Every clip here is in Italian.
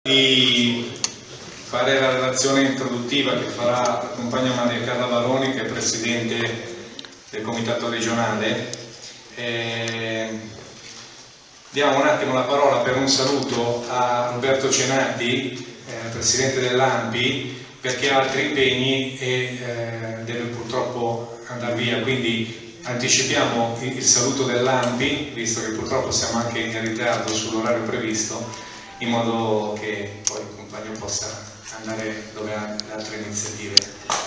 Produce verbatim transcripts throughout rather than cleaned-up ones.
Di fare la relazione introduttiva che farà la compagna Maria Carla Baroni, che è Presidente del Comitato regionale. Eh, diamo un attimo la parola per un saluto a Roberto Cenati, eh, Presidente dell'A N P I, perché ha altri impegni e eh, deve purtroppo andare via, quindi anticipiamo il, il saluto dell'A N P I, visto che purtroppo siamo anche in ritardo sull'orario previsto, in modo che poi il compagno possa andare dove ha le altre iniziative.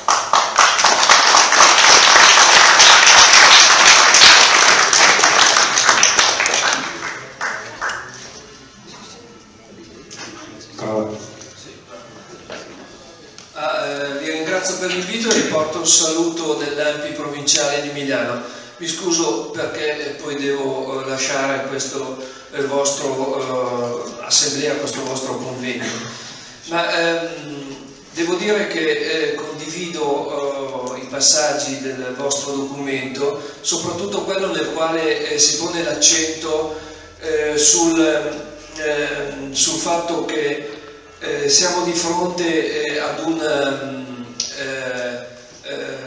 Ah, eh, vi ringrazio per l'invito e vi porto un saluto dell'A N P I provinciale di Milano. Mi scuso perché poi devo eh, lasciare questo il vostro eh, assemblea, questo vostro convegno, ma ehm, devo dire che eh, condivido eh, i passaggi del vostro documento, soprattutto quello nel quale eh, si pone l'accento eh, sul, eh, sul fatto che eh, siamo di fronte eh, ad un eh, eh,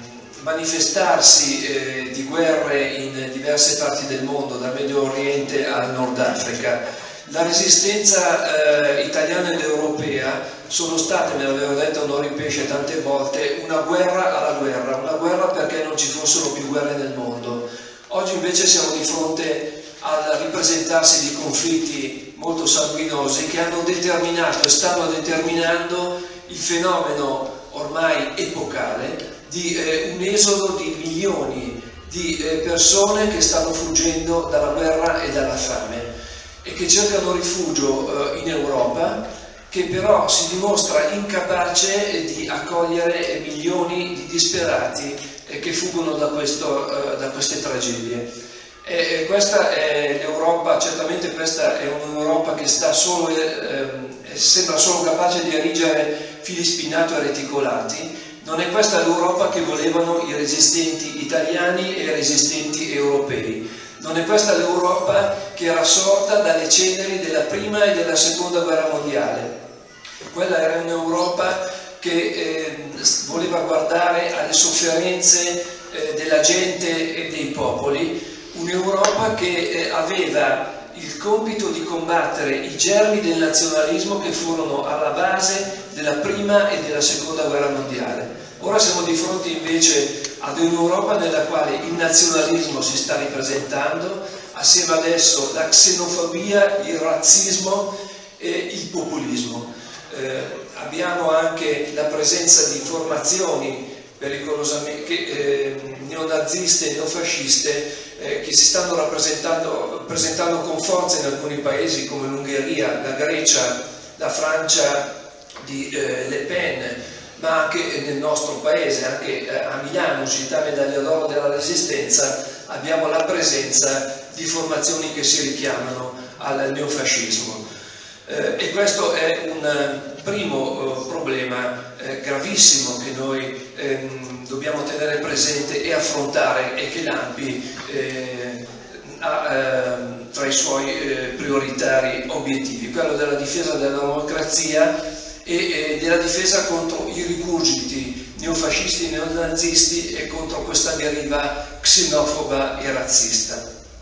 manifestarsi eh, di guerre in diverse parti del mondo, dal Medio Oriente al Nord Africa. La resistenza eh, italiana ed europea sono state, me l'avevo detto Onori Pesce tante volte, una guerra alla guerra, una guerra perché non ci fossero più guerre nel mondo. Oggi invece siamo di fronte al ripresentarsi di conflitti molto sanguinosi che hanno determinato e stanno determinando il fenomeno ormai epocale di eh, un esodo di milioni di eh, persone che stanno fuggendo dalla guerra e dalla fame e che cercano rifugio eh, in Europa, che però si dimostra incapace di accogliere milioni di disperati eh, che fuggono da, questo, eh, da queste tragedie. E, e questa è l'Europa, certamente questa è un'Europa che sta solo, eh, sembra solo capace di erigere fili spinato e reticolati. Non è questa l'Europa che volevano i resistenti italiani e i resistenti europei. Non è questa l'Europa che era sorta dalle ceneri della prima e della seconda guerra mondiale. Quella era un'Europa che eh, voleva guardare alle sofferenze eh, della gente e dei popoli, un'Europa che eh, aveva il compito di combattere i germi del nazionalismo che furono alla base della prima e della seconda guerra mondiale. Ora siamo di fronte invece ad un'Europa nella quale il nazionalismo si sta ripresentando, assieme adesso la xenofobia, il razzismo e il populismo. Eh, abbiamo anche la presenza di formazioni pericolosamente che, eh, neonaziste e neofasciste eh, che si stanno rappresentando presentando con forza in alcuni paesi come l'Ungheria, la Grecia, la Francia di eh, Le Pen, ma anche nel nostro paese, anche eh, a Milano, città medaglia d'oro della Resistenza, abbiamo la presenza di formazioni che si richiamano al neofascismo. Eh, e questo è un primo eh, problema eh, gravissimo che noi ehm, dobbiamo tenere presente e affrontare e che l'A N P I eh, ha eh, tra i suoi eh, prioritari obiettivi, quello della difesa della democrazia e eh, della difesa contro i rigurgiti neofascisti e neonazisti e contro questa deriva xenofoba e razzista.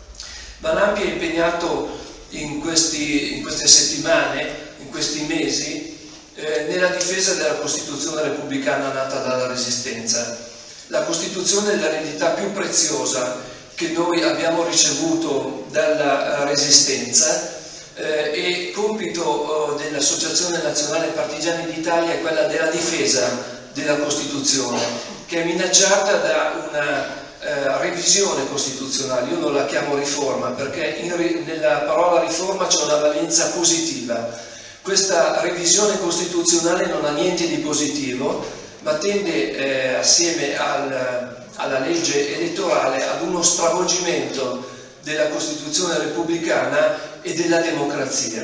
Ma l'A N P I è impegnato in, questi, in queste settimane, in questi mesi, eh, nella difesa della Costituzione repubblicana nata dalla Resistenza. La Costituzione è l'eredità più preziosa che noi abbiamo ricevuto dalla Resistenza eh, e compito eh, dell'Associazione Nazionale Partigiani d'Italia è quella della difesa della Costituzione, che è minacciata da una Eh, revisione costituzionale. Io non la chiamo riforma perché in, nella parola riforma c'è una valenza positiva. Questa revisione costituzionale non ha niente di positivo, ma tende eh, assieme al, alla legge elettorale ad uno stravolgimento della Costituzione repubblicana e della democrazia.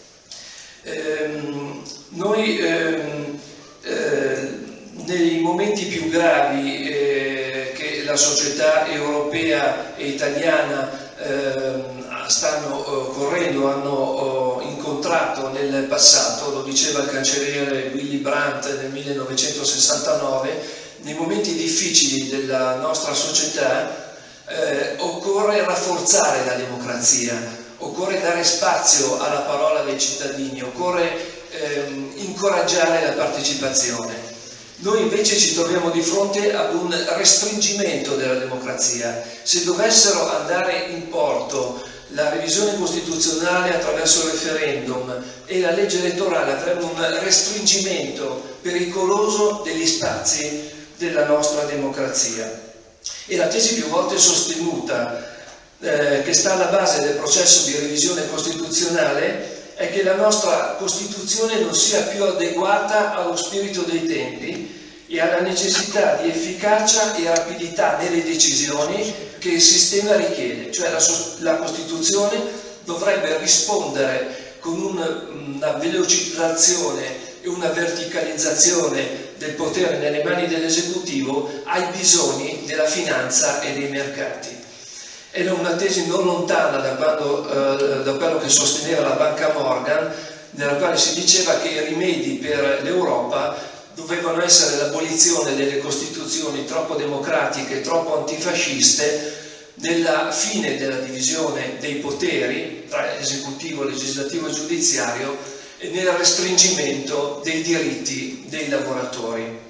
Ehm, noi ehm, eh, nei momenti più gravi eh, che la società europea e italiana eh, stanno uh, correndo, hanno uh, incontrato nel passato, lo diceva il cancelliere Willy Brandt nel millenovecentosessantanove, nei momenti difficili della nostra società eh, occorre rafforzare la democrazia, occorre dare spazio alla parola dei cittadini, occorre ehm, incoraggiare la partecipazione. Noi invece ci troviamo di fronte ad un restringimento della democrazia. Se dovessero andare in porto la revisione costituzionale attraverso il referendum e la legge elettorale, avremo un restringimento pericoloso degli spazi della nostra democrazia. E la tesi più volte sostenuta eh, che sta alla base del processo di revisione costituzionale è che la nostra Costituzione non sia più adeguata allo spirito dei tempi e alla necessità di efficacia e rapidità nelle decisioni che il sistema richiede, cioè la, la Costituzione dovrebbe rispondere con un, una velocizzazione e una verticalizzazione del potere nelle mani dell'esecutivo ai bisogni della finanza e dei mercati. È una tesi non lontana da, quando, eh, da quello che sosteneva la banca Morgan, nella quale si diceva che i rimedi per l'Europa dovevano essere l'abolizione delle costituzioni troppo democratiche, troppo antifasciste, nella fine della divisione dei poteri tra esecutivo, legislativo e giudiziario e nel restringimento dei diritti dei lavoratori.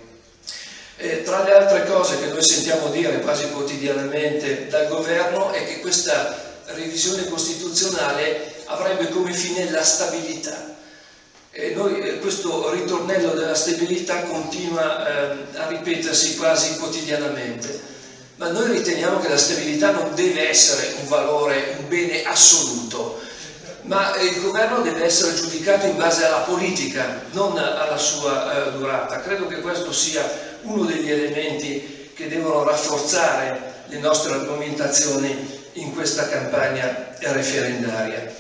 Eh, tra le altre cose che noi sentiamo dire quasi quotidianamente dal governo è che questa revisione costituzionale avrebbe come fine la stabilità. E noi, eh, questo ritornello della stabilità continua eh, a ripetersi quasi quotidianamente, ma noi riteniamo che la stabilità non deve essere un valore, un bene assoluto, ma il governo deve essere giudicato in base alla politica, non alla sua eh, durata. Credo che questo sia uno degli elementi che devono rafforzare le nostre argomentazioni in questa campagna referendaria.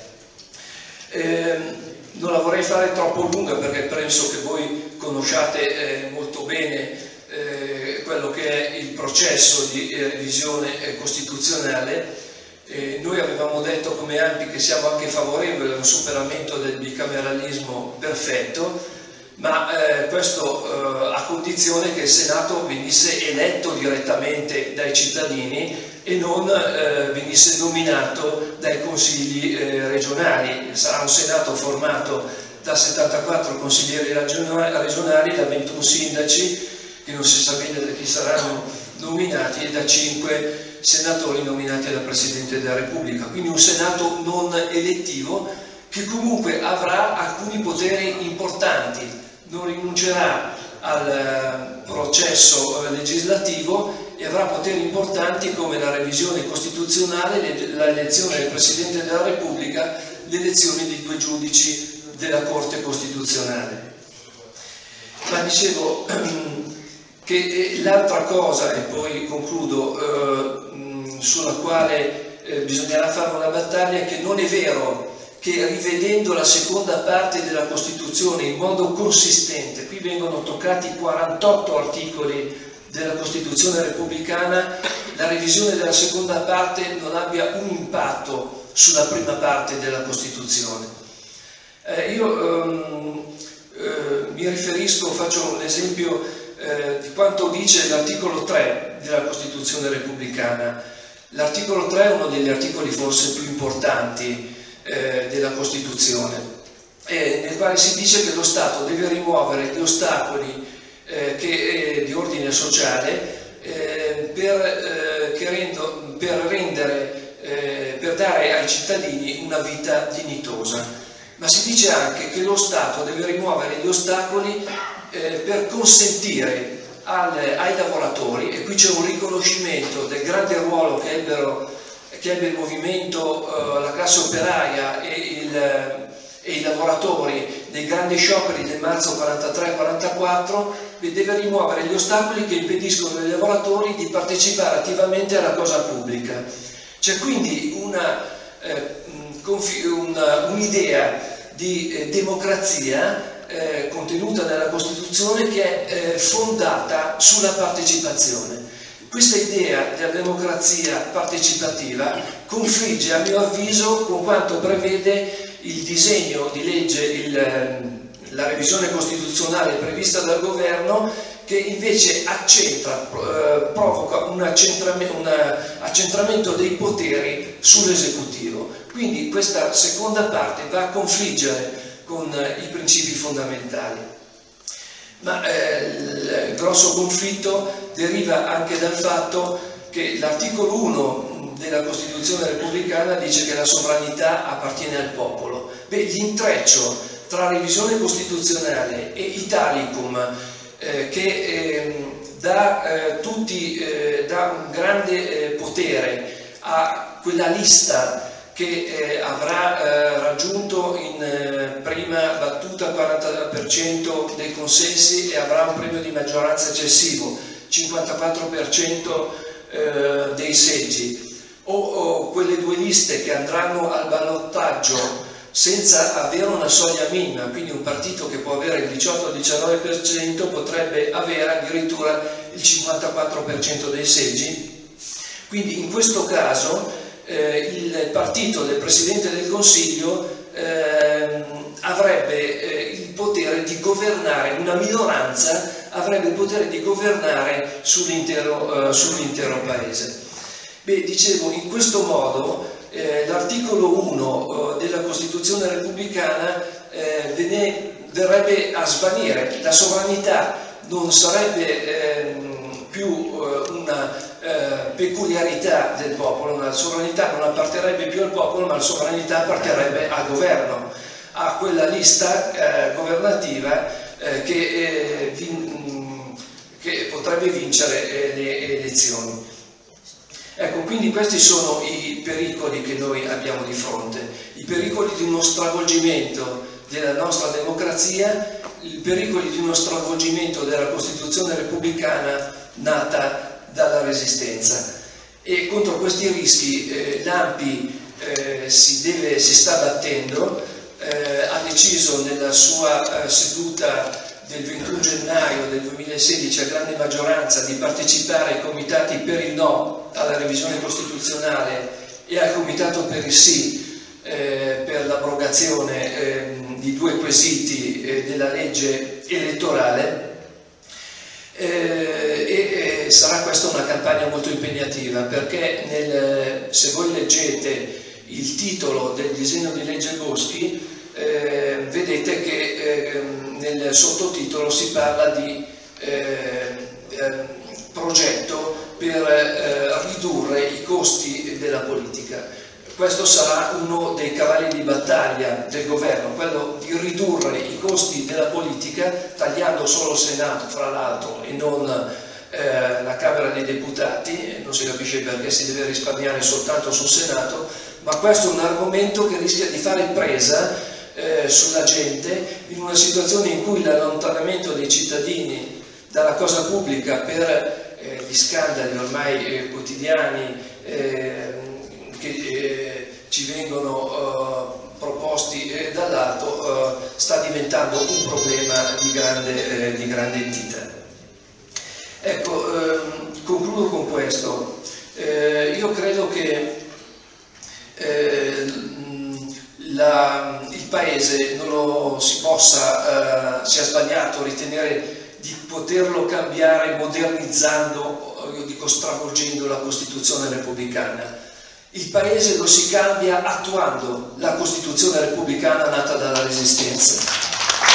Eh, non la vorrei fare troppo lunga perché penso che voi conosciate eh, molto bene eh, quello che è il processo di eh, revisione eh, costituzionale. Eh, noi avevamo detto come A M P I che siamo anche favorevoli al superamento del bicameralismo perfetto, ma eh, questo eh, a condizione che il Senato venisse eletto direttamente dai cittadini e non eh, venisse nominato dai consigli eh, regionali. Sarà un Senato formato da settantaquattro consiglieri regionali, da ventuno sindaci, che non si sa bene da chi saranno nominati, e da cinque senatori nominati dal Presidente della Repubblica. Quindi un Senato non elettivo che comunque avrà alcuni poteri importanti, non rinuncerà al processo legislativo e avrà poteri importanti come la revisione costituzionale, l'elezione del Presidente della Repubblica, l'elezione di due giudici della Corte Costituzionale. Ma dicevo che l'altra cosa, e poi concludo, eh, sulla quale eh, bisognerà fare una battaglia, è che non è vero che rivedendo la seconda parte della Costituzione in modo consistente, qui vengono toccati quarantotto articoli della Costituzione repubblicana, la revisione della seconda parte non abbia un impatto sulla prima parte della Costituzione. Eh, io ehm, eh, mi riferisco, faccio un esempio eh, di quanto dice l'articolo tre della Costituzione repubblicana. L'articolo tre è uno degli articoli forse più importanti eh, della Costituzione, eh, nel quale si dice che lo Stato deve rimuovere gli ostacoli eh, che, eh, di ordine sociale eh, per, eh, che rendo, per rendere, eh, per dare ai cittadini una vita dignitosa. Ma si dice anche che lo Stato deve rimuovere gli ostacoli eh, per consentire al, ai lavoratori, e qui c'è un riconoscimento del grande ruolo che ebbero che ebbe il movimento, eh, la classe operaia e, il, e i lavoratori dei grandi scioperi del marzo quarantatré quarantaquattro, deve rimuovere gli ostacoli che impediscono ai lavoratori di partecipare attivamente alla cosa pubblica. C'è quindi una, eh, un'idea di eh, democrazia eh, contenuta nella Costituzione che è eh, fondata sulla partecipazione. Questa idea della democrazia partecipativa confligge, a mio avviso, con quanto prevede il disegno di legge, il, la revisione costituzionale prevista dal governo, che invece accentra, eh, provoca un accentramento, un accentramento dei poteri sull'esecutivo. Quindi questa seconda parte va a confliggere con eh, i principi fondamentali. Ma eh, il grosso conflitto deriva anche dal fatto che l'articolo uno della Costituzione repubblicana dice che la sovranità appartiene al popolo. Beh, l'intreccio tra revisione costituzionale e Italicum, eh, che eh, dà, eh, tutti, eh, dà un grande eh, potere a quella lista che eh, avrà eh, raggiunto in eh, prima battuta il quaranta per cento dei consensi e avrà un premio di maggioranza eccessivo, cinquantaquattro per cento eh, dei seggi, o, o quelle due liste che andranno al ballottaggio senza avere una soglia minima, quindi un partito che può avere il diciotto diciannove per cento potrebbe avere addirittura il cinquantaquattro per cento dei seggi. Quindi in questo caso eh, il partito del Presidente del Consiglio eh, avrebbe eh, il potere di governare, una minoranza avrebbe il potere di governare sull'intero eh, sull'intero Paese. Beh, dicevo, in questo modo Eh, l'articolo uno eh, della Costituzione repubblicana eh, ne verrebbe a svanire. La sovranità non sarebbe eh, più eh, una eh, peculiarità del popolo, la sovranità non apparterrebbe più al popolo, ma la sovranità apparterrebbe al governo, a quella lista eh, governativa eh, che, eh, vin che potrebbe vincere eh, le elezioni. Ecco, quindi questi sono i pericoli che noi abbiamo di fronte, i pericoli di uno stravolgimento della nostra democrazia, i pericoli di uno stravolgimento della Costituzione repubblicana nata dalla Resistenza. E contro questi rischi eh, l'A N P I eh, si, deve, si sta battendo, eh, ha deciso nella sua eh, seduta del ventuno gennaio del duemilasedici a grande maggioranza di partecipare ai comitati per il no alla revisione costituzionale e al comitato per il sì eh, per l'abrogazione eh, di due quesiti eh, della legge elettorale eh, e eh, sarà questa una campagna molto impegnativa, perché nel, se voi leggete il titolo del disegno di legge Boschi eh, vedete che eh, nel sottotitolo si parla di eh, eh, progetto per eh, ridurre i costi della politica. Questo sarà uno dei cavalli di battaglia del governo, quello di ridurre i costi della politica tagliando solo il Senato, fra l'altro, e non eh, la Camera dei Deputati. Non si capisce perché si deve risparmiare soltanto sul Senato, ma questo è un argomento che rischia di fare presa Eh, sulla gente in una situazione in cui l'allontanamento dei cittadini dalla cosa pubblica per eh, gli scandali ormai eh, quotidiani eh, che eh, ci vengono eh, proposti eh, dall'alto eh, sta diventando un problema di grande, eh, di grande entità. Ecco, ehm, concludo con questo. Eh, io credo che eh, La, il Paese non lo si possa, eh, sia sbagliato ritenere di poterlo cambiare modernizzando, io dico stravolgendo la Costituzione repubblicana. Il Paese lo si cambia attuando la Costituzione repubblicana nata dalla Resistenza.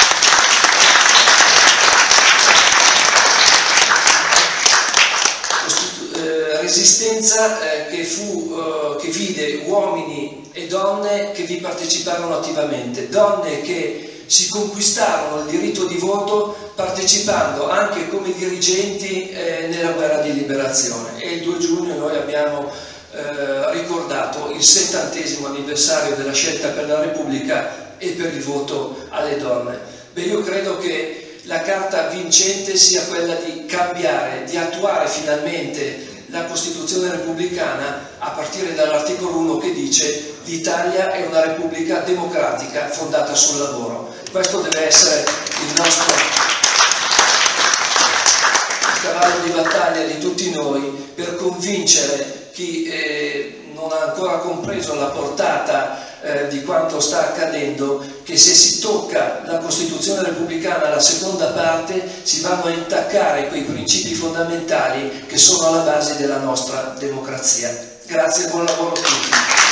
Resistenza eh, che, fu, eh, che vide uomini e donne che vi parteciparono attivamente, donne che si conquistarono il diritto di voto partecipando anche come dirigenti eh, nella guerra di liberazione. E il due giugno noi abbiamo eh, ricordato il settantesimo anniversario della scelta per la Repubblica e per il voto alle donne. Beh, io credo che la carta vincente sia quella di cambiare, di attuare finalmente la Costituzione repubblicana a partire dall'articolo uno che dice: l'Italia è una repubblica democratica fondata sul lavoro. Questo deve essere il nostro cavallo di battaglia di tutti noi per convincere chi eh, non ha ancora compreso la portata eh, di quanto sta accadendo, che se si tocca la Costituzione repubblicana, la seconda parte, si vanno a intaccare quei principi fondamentali che sono alla base della nostra democrazia. Grazie e buon lavoro a tutti.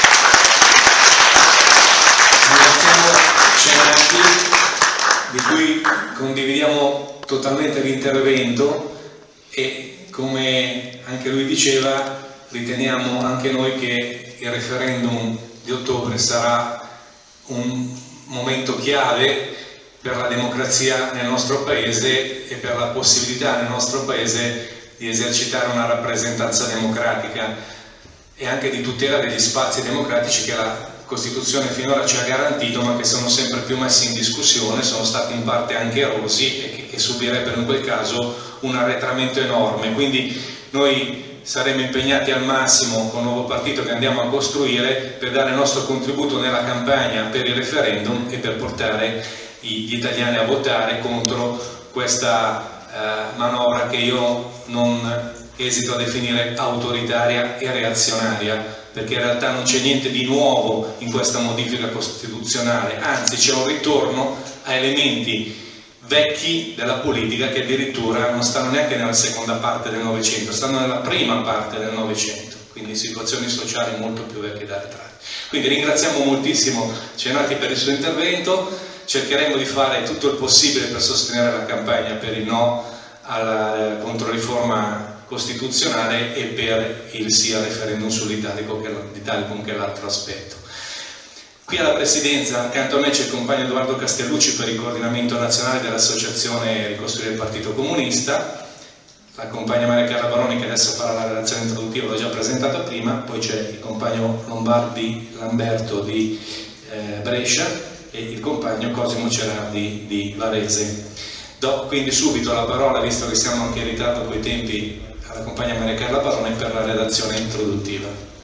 Ringraziamo Cenati, di cui condividiamo totalmente l'intervento, e come anche lui diceva, riteniamo anche noi che il referendum di ottobre sarà un momento chiave per la democrazia nel nostro Paese e per la possibilità nel nostro Paese di esercitare una rappresentanza democratica e anche di tutela degli spazi democratici che la Costituzione finora ci ha garantito, ma che sono sempre più messi in discussione, sono stati in parte anche erosi e che, che subirebbero in quel caso un arretramento enorme. Quindi noi saremo impegnati al massimo con il nuovo partito che andiamo a costruire per dare il nostro contributo nella campagna per il referendum e per portare gli italiani a votare contro questa eh, manovra che io non esito a definire autoritaria e reazionaria, perché in realtà non c'è niente di nuovo in questa modifica costituzionale, anzi c'è un ritorno a elementi vecchi della politica che addirittura non stanno neanche nella seconda parte del Novecento, stanno nella prima parte del Novecento, quindi situazioni sociali molto più vecchie da arretrare. Quindi ringraziamo moltissimo Cenati per il suo intervento, cercheremo di fare tutto il possibile per sostenere la campagna per il no alla controriforma costituzionale e per il sì al referendum sull'Italicum, che è l'altro aspetto. Qui alla Presidenza accanto a me c'è il compagno Edoardo Castellucci per il coordinamento nazionale dell'Associazione Ricostruire il Partito Comunista, la compagna Maria Carla Baroni che adesso farà la relazione introduttiva, l'ho già presentata prima, poi c'è il compagno Lombardi Lamberto di eh, Brescia e il compagno Cosimo Cerardi di Varese. Do quindi subito la parola, visto che siamo anche in ritardo coi tempi, alla compagna Maria Carla Baroni per la relazione introduttiva.